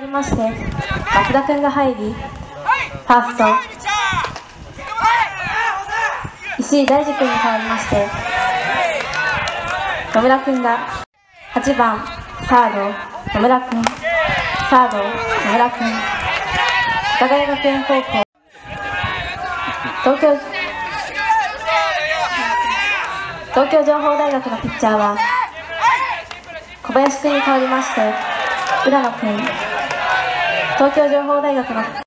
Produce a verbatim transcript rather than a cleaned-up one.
りまして松田君が入り、ファースト石井大二君に代わりまして野村君がはちばんサード野村君、サード野村君、世田谷学園高校東京東京情報大学のピッチャーは小林君に代わりまして浦野君、東京情報大学の